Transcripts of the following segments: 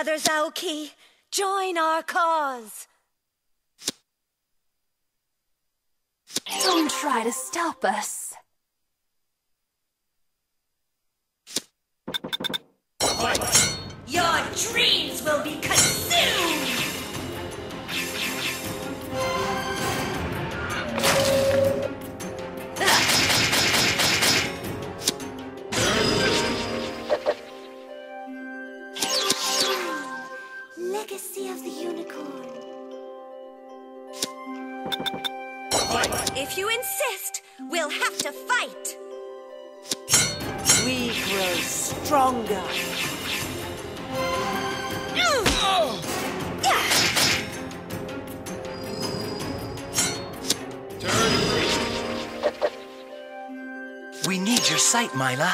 Brothers Aoki, join our cause. Don't try to stop us. Your dreams will be consumed! Legacy of the Unicorn. If you insist, we'll have to fight. We grow stronger. We need your sight, Myla.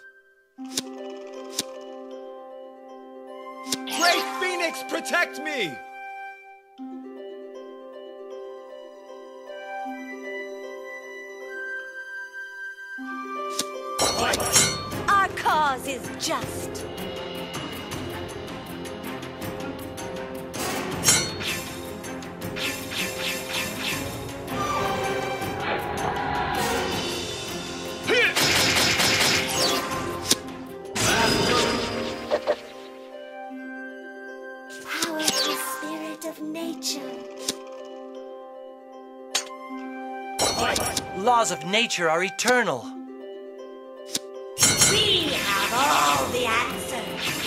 Great Phoenix, protect me! Our cause is just. Powerful spirit of nature. Laws of nature are eternal. We have all the answers.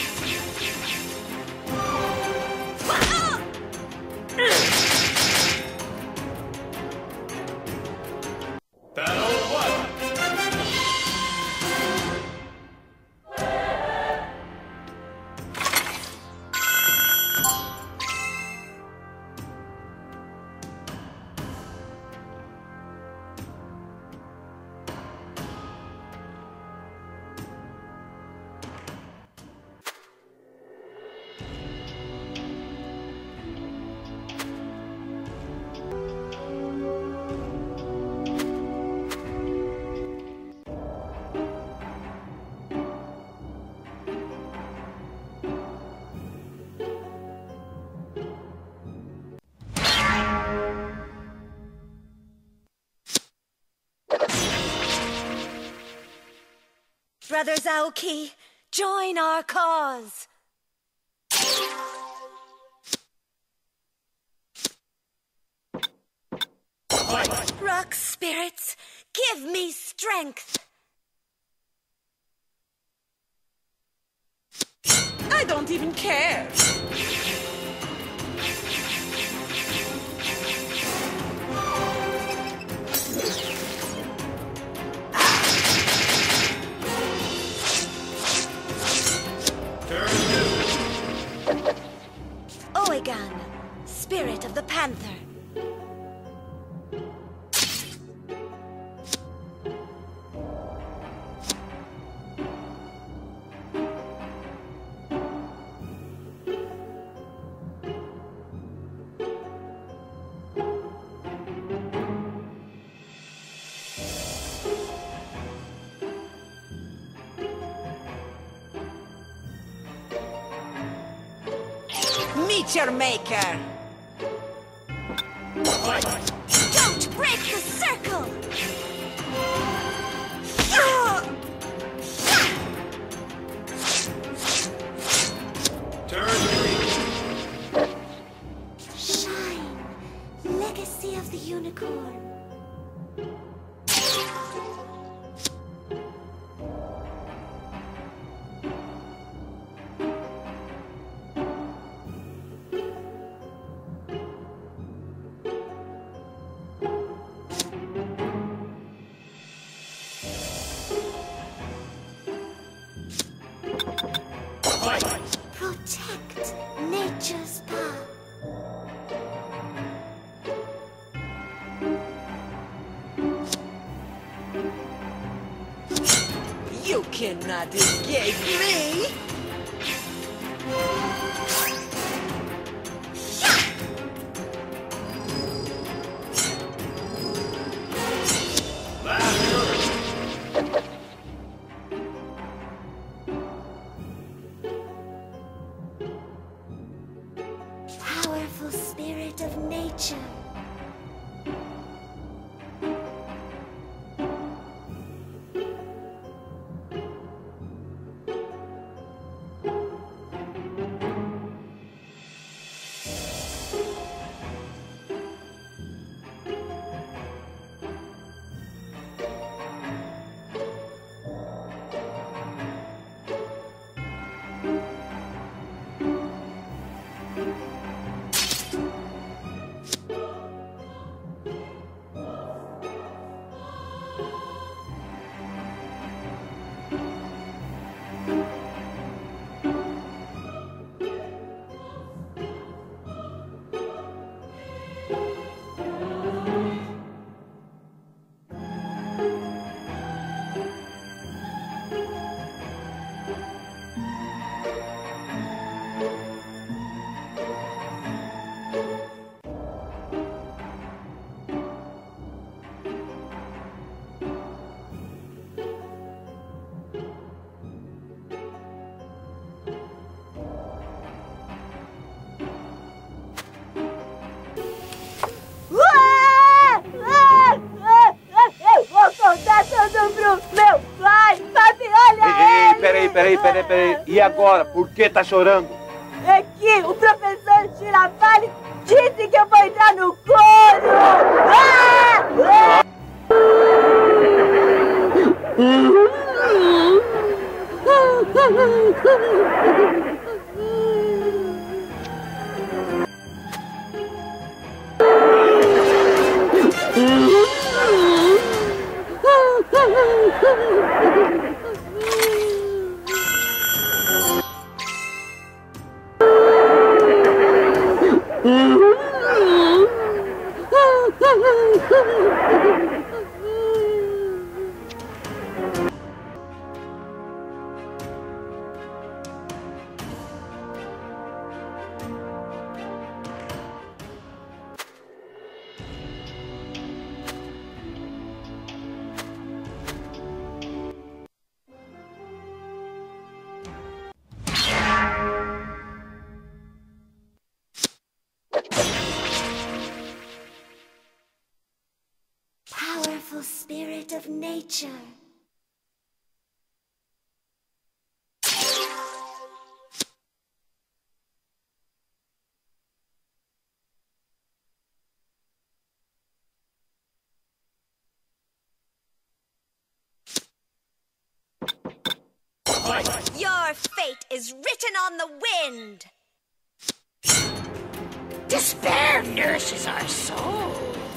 Battle one! Brothers Aoki, join our cause. Rock spirits, give me strength. I don't even care. Oegan, spirit of the panther. Meet your maker. Don't break the circle! Turn three! Shine. Legacy of the Unicorn. Protect nature's path. You cannot escape me. Powerful spirit of nature. Peraí. E agora? Por que tá chorando? É que o professor Girafales disse que eu vou entrar no coro! Powerful spirit of nature. Your fate is written on the wind. Despair nourishes our souls.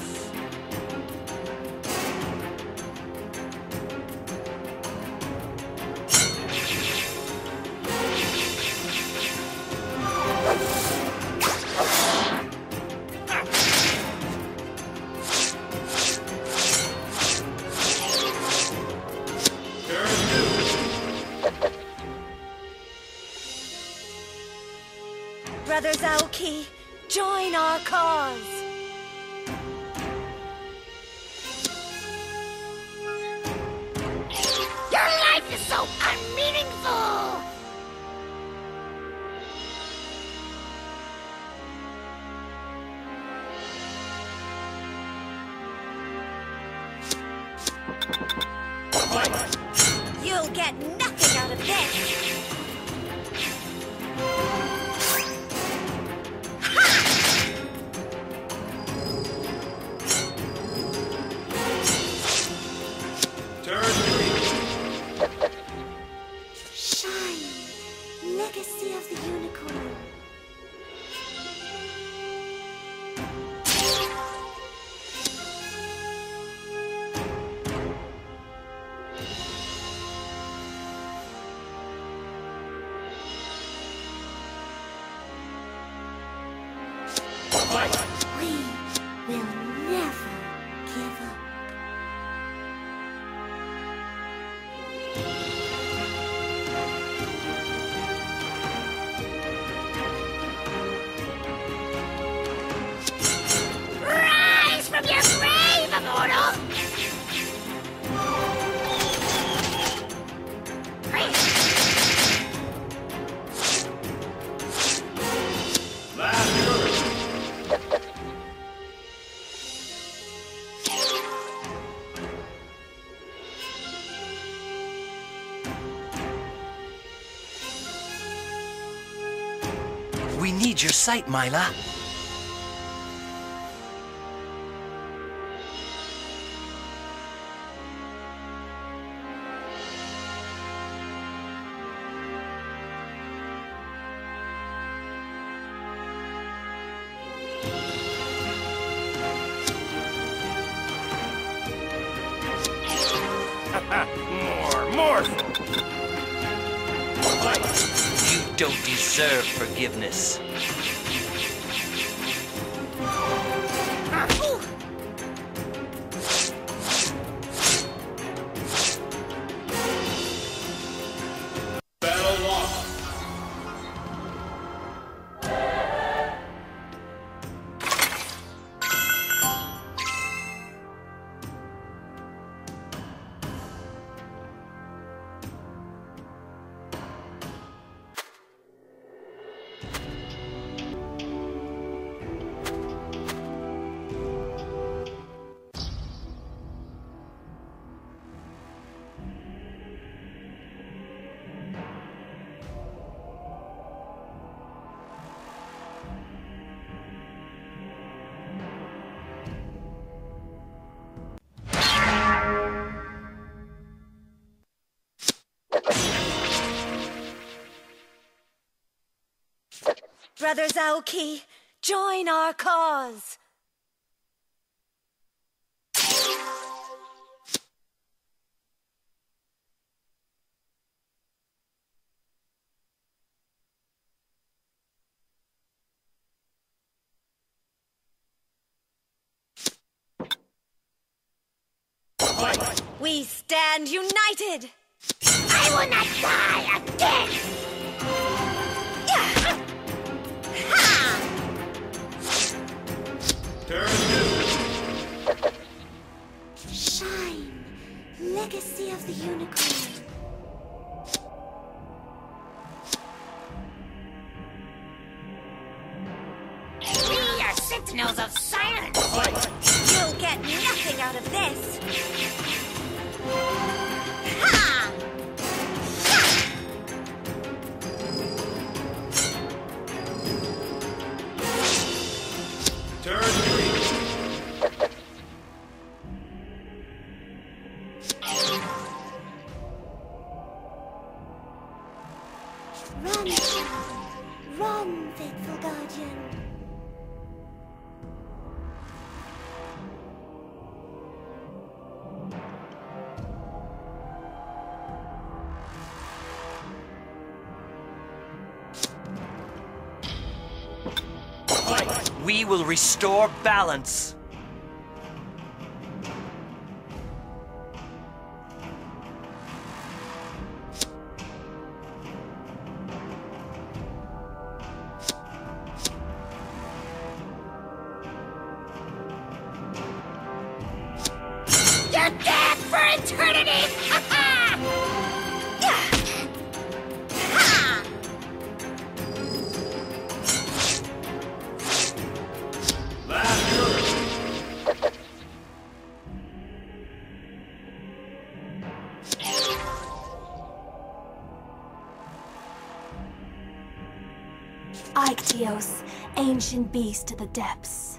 Brothers Aoki, join our cause. Your life is so unmeaningful. You'll get nothing out of this. Shine, legacy of the unicorn. We will never give up. Rise from your grave, immortal! Last word. We need your sight, Mila. More! You don't deserve forgiveness. Battle lost. Brothers Aoki, join our cause. We stand united. I will not die again! Turn two. Shine, legacy of the unicorn. We are sentinels of silence! You'll get nothing out of this. Ha! Turn three. Run, child. Run, faithful guardian. We will restore balance. You're dead for eternity! Last turn. Ictios, ancient beast of the depths.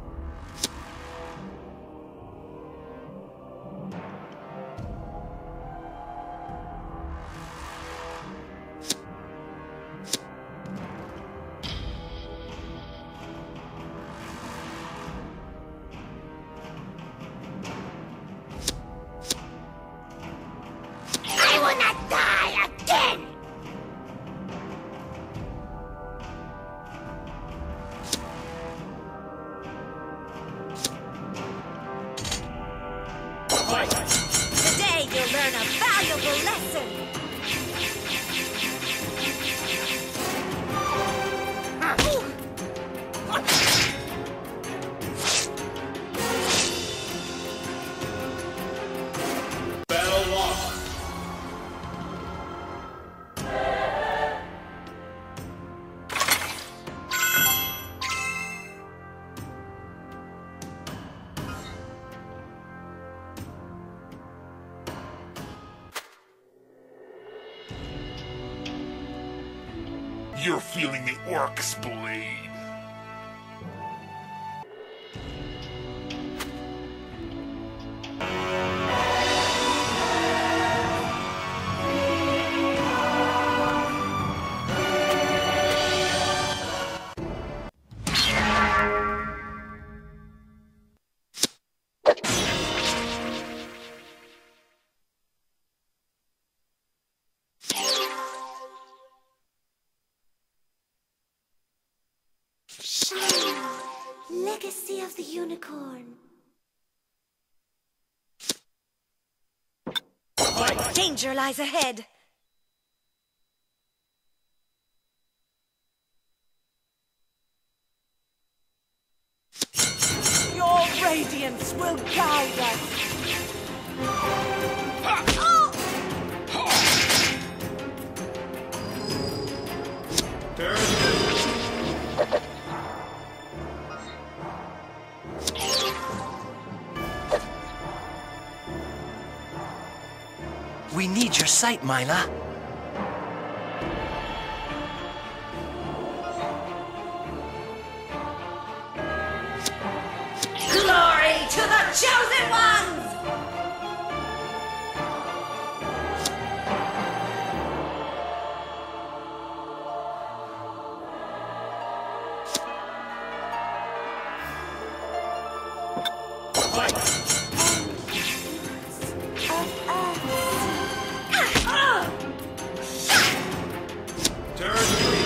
I will not die again! You're feeling the orc's blade. Shine, legacy of the unicorn. Danger lies ahead. Your radiance will guide us. Turn two. We need your sight, Myla. Glory to the chosen ones! Turn three.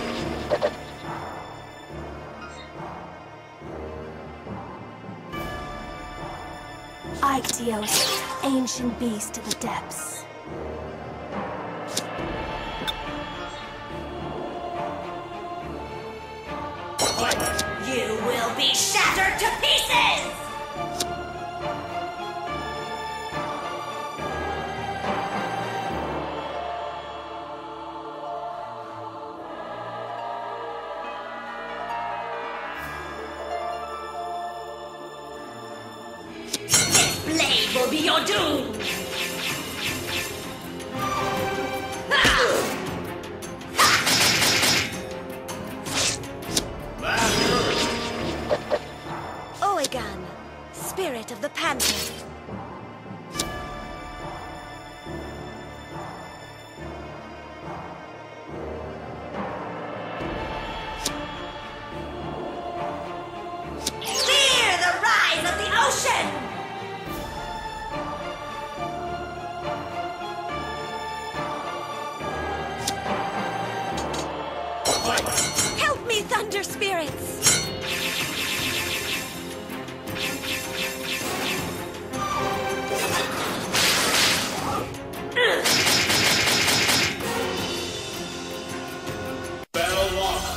Ictios, ancient beast of the depths. You will be shattered to pieces! This blade will be your doom! Oegan, spirit of the panther. Fear the rise of the ocean! Help me, thunder spirits! Battle lost.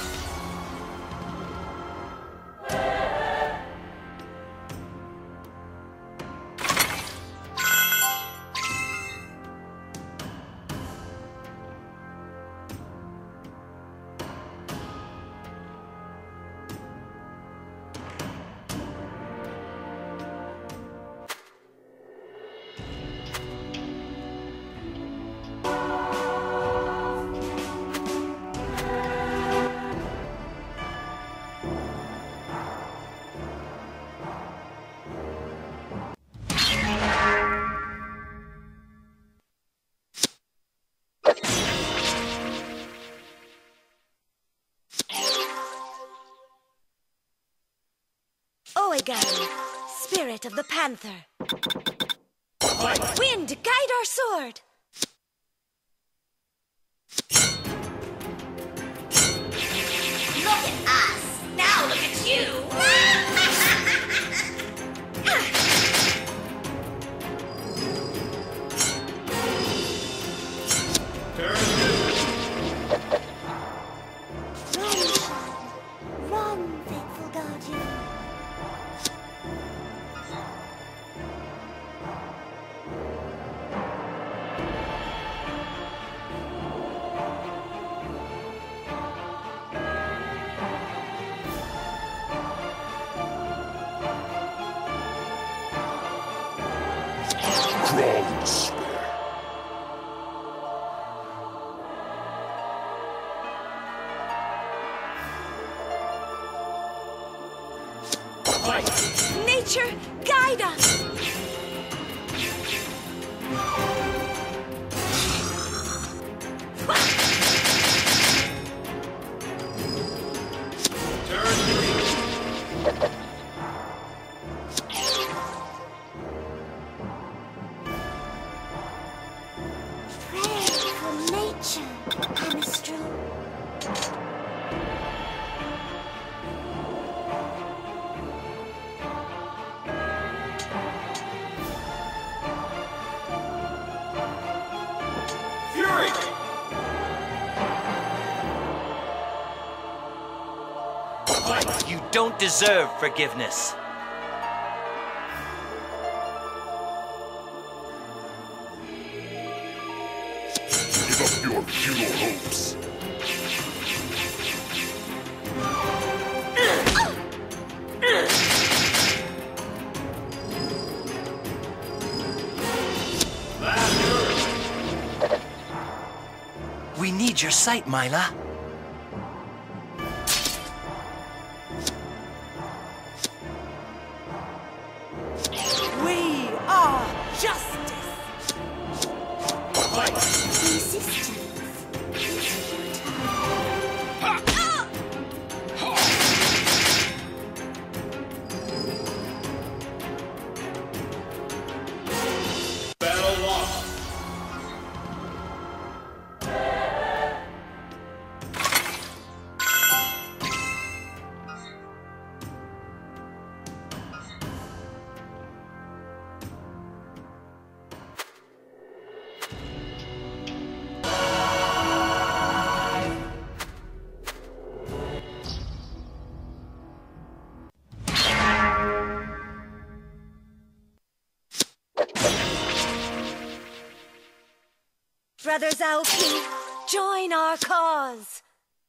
Oegan, spirit of the panther. Wind, guide our sword! Look at us! Now look at you! Turn two. Run, Shine. Run, faithful guardian. Nature, guide us! Turn 3. Pray for nature, Amistro. Fury! You don't deserve forgiveness. Give up your futile hopes. We need your sight, Mila. We are justice! Resistance is futile. Battle lost. Brothers Aoki, join our cause!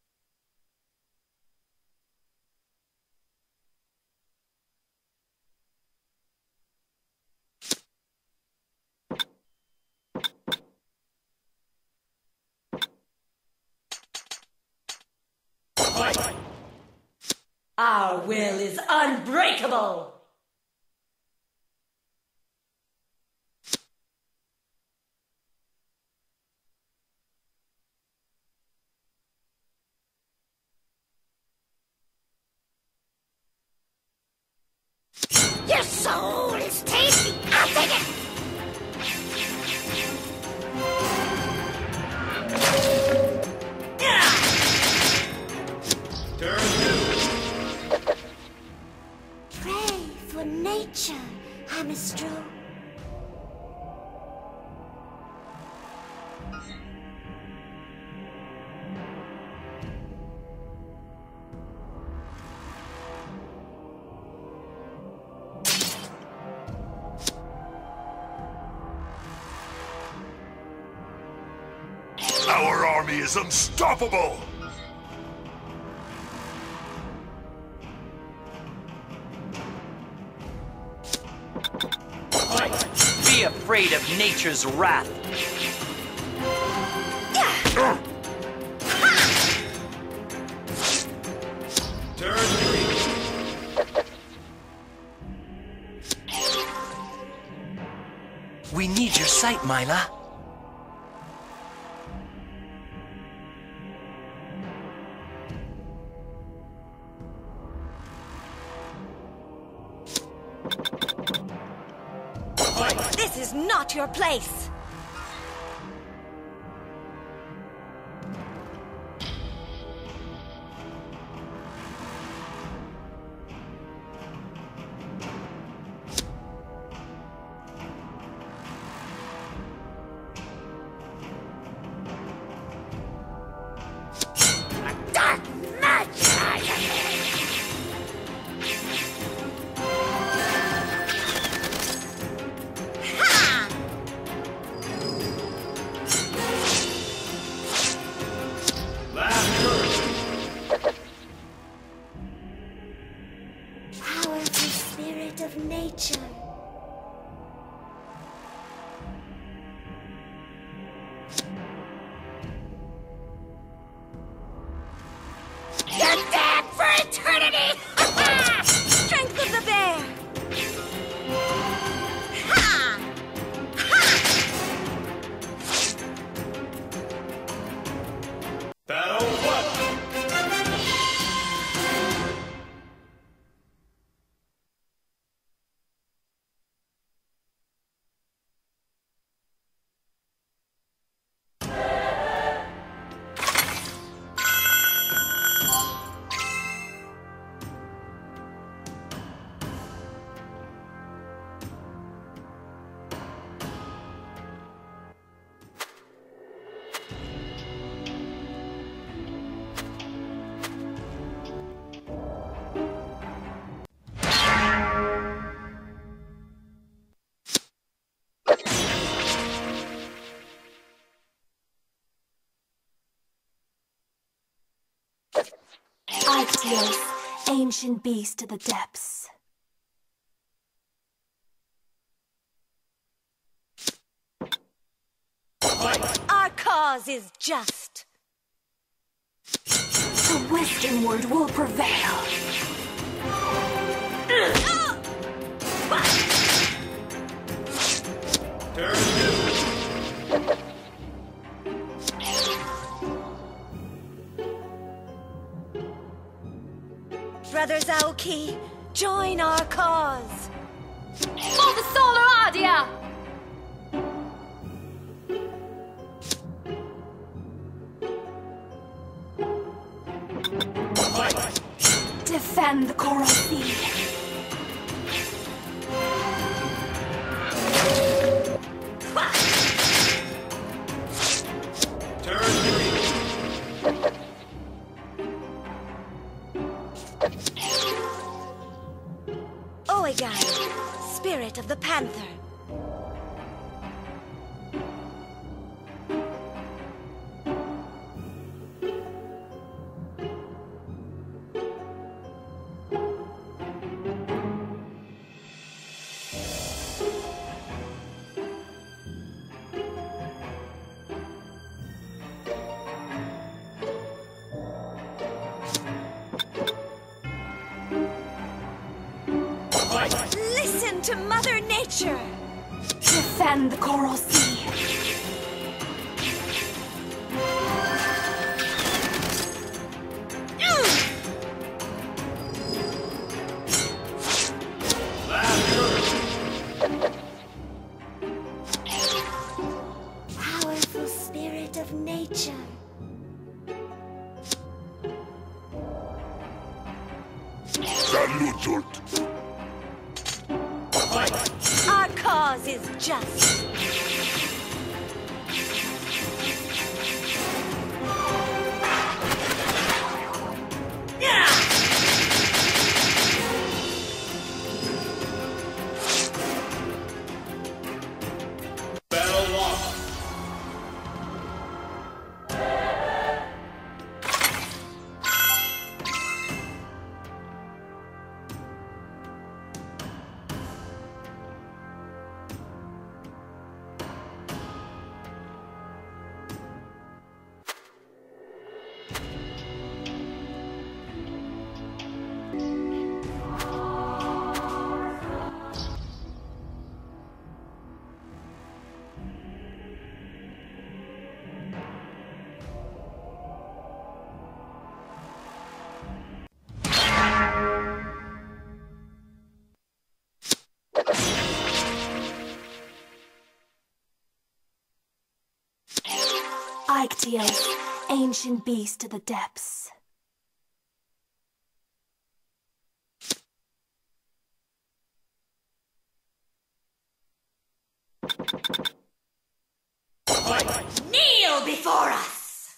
Our will is unbreakable! Your soul is tasty. I'll take it. Turn 2. Pray for nature, Amistro. Our army is unstoppable! Be afraid of nature's wrath. Turn 3. We need your sight, Mila. This is not your place! Dark magic! Last turn. Powerful spirit of nature. You're dead for eternity! Strength of the bear! Ictios, ancient beast of the depths. Our cause is just. The Western world will prevail. Brothers Aoki, join our cause. For the Solar Ardia! Defend the Coral Sea. Oigai, spirit of the panther. Listen to Mother Nature! Defend the Coral Sea. Powerful spirit of nature. Salutot. Our cause is just. Battle lost. Ictios, ancient beast of the depths. Kneel before us!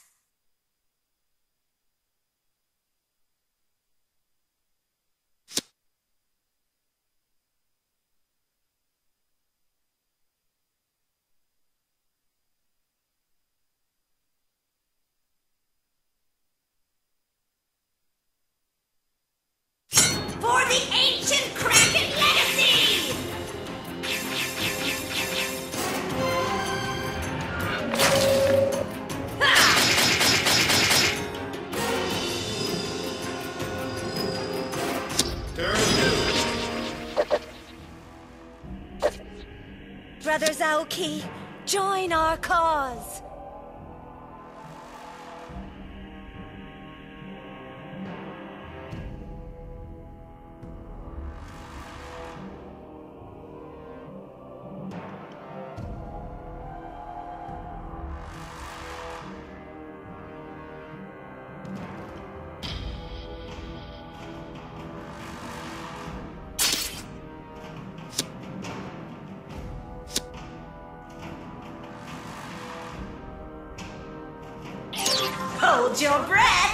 For the ancient Kraken legacy! Brothers Aoki, join our cause. Hold your breath!